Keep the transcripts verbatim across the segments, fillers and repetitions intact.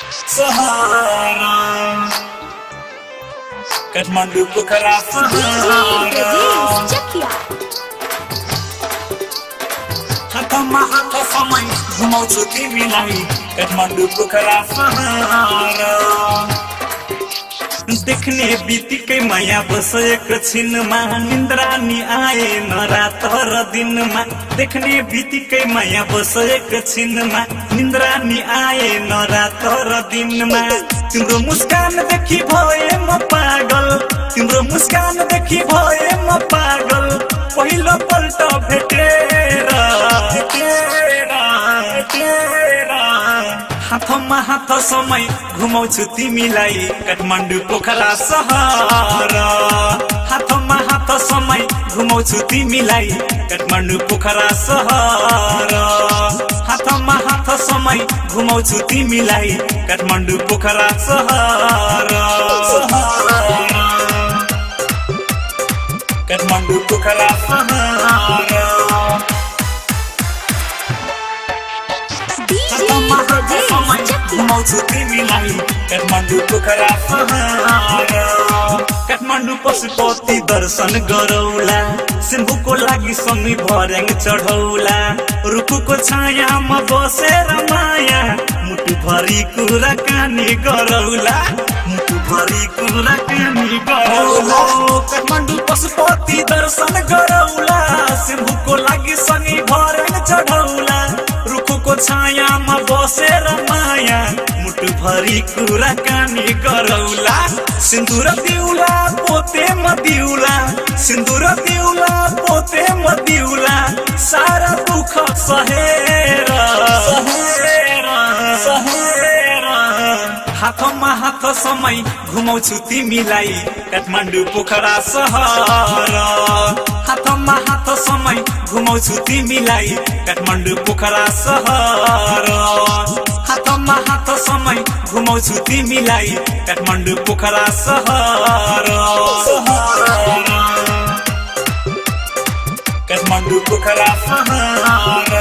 सहारा काठमाडौँ पोखरा सहारा हातमा हात समय घुमाउँछु तिमीलाई काठमाडौँ पोखरा सहारा देख्ने बित्तिकै माया बसेको छिनमा निन्द्रा नि आएन रात र दिनमा देख्ने बित्तिकै माया बसेको छिनमा निन्द्रा नि आएन रात र दिनमा तिम्रो मुस्कान देखि भए म पागल तिम्रो मुस्कान देखि भए म पागल पहिलो पल्ट भेटेर भेटेर भेटेर हातमा हात समय घुमाउँछु तिमीलाई काठमाडौँ पोखरा सहारा हातमा हात समय घुमाउँछु तिमीलाई काठमाडौँ पोखरा सहारा हातमा हात समय घुमाउँछु तिमीलाई काठमाडौँ पोखरा सहारा काठमाडौँ पोखरा सहारा घुमाउँछु तिमीलाई काठमाडौँ पोखरा सहारा काठमाडौँ पशुपति दर्शन गरौला सिम्बुको लागि सँगै भर्याङ चढौला रुखको छायामा बसेर माया मुटु भरि कुराकानी गरौला मुटु भरि कुराकानी गरौला काठमाडौँ पशुपति दर्शन गरौला सिम्बुको लागि सँगै भर्याङ चढौला रुखको छायामा बसेर माया मुटु भरि कुराकानी गरौला सिन्दुर दिउला पोते म दिउला सिन्दुर दिउला पोते म दिउला सारा दुख सहेर सहेर सहेर हातमा हात समय घुमाउँछु तिमीलाई काठमाडौँ पोखरा सहारा हातमा हात समय घुमाउँछु तिमीलाई काठमाडौँ पोखरा सहारा हातमा हात समय घुमाउँछु तिमीलाई काठमाडौँ पोखरा सहारा काठमाडौँ पोखरा सहारा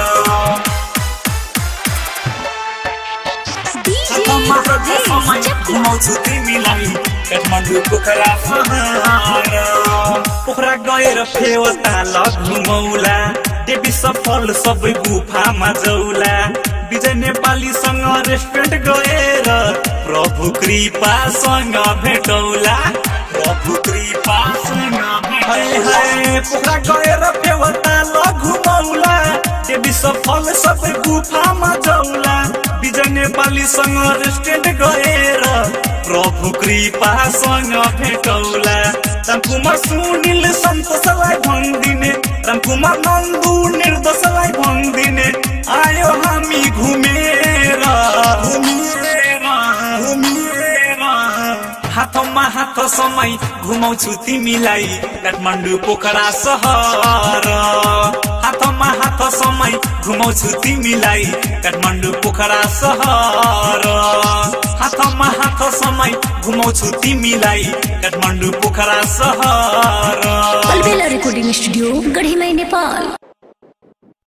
हातमा हात समय घुमाउँछु तिमीलाई काठमाडौँ पोखरा सहारा पोखरा गएर फेवता घुमौला देवी सफल सबै गुफामा जौला विजय नेपालीसँग रेस्टुरेन्ट गएर प्रभु कृपासँग भेटौला प्रभु कृपासँग पोखरा गएर फेवता घुमौला देवी सफल सबै गुफामा जौला विजय नेपालीसँग रेस्टुरेन्ट गएर प्रभु कृपासँग भेटौला रामकुमार सुनिल सन्तोषलाई भनिदिने रामकुमार नन्दु निर्दोषलाई भनिदिने आयो हामी घुमेर घुमेर घुमेर हातमा हात समय घुमाउँछु तिमीलाई काठमाडौँ पोखरा सहारा हातमा हात समय घुमाउँछु तिमीलाई काठमाडौँ पोखरा सहारा हातमा हात समय घुमाउँछु तिमीलाई काठमाडौँ पोखरा सहारा अलबेला रेकर्डिङ स्टुडियो गढीमै नेपाल।